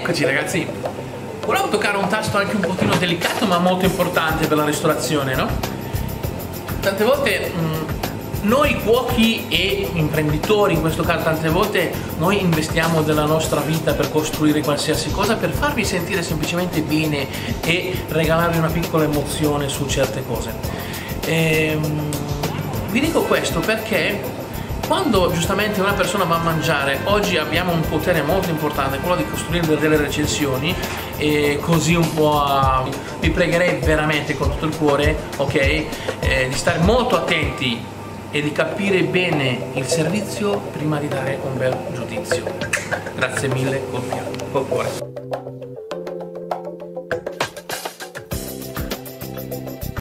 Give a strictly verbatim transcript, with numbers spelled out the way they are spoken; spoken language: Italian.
Eccoci ragazzi, volevo toccare un tasto anche un pochino delicato ma molto importante per la ristorazione, no? Tante volte mh, noi cuochi e imprenditori, in questo caso tante volte noi investiamo della nostra vita per costruire qualsiasi cosa, per farvi sentire semplicemente bene e regalarvi una piccola emozione su certe cose. Ehm, vi dico questo perché quando giustamente una persona va a mangiare, oggi abbiamo un potere molto importante, quello di costruire delle recensioni, e così un po' a... vi pregherei veramente con tutto il cuore, ok, eh, di stare molto attenti e di capire bene il servizio prima di dare un bel giudizio. Grazie mille, col cuore.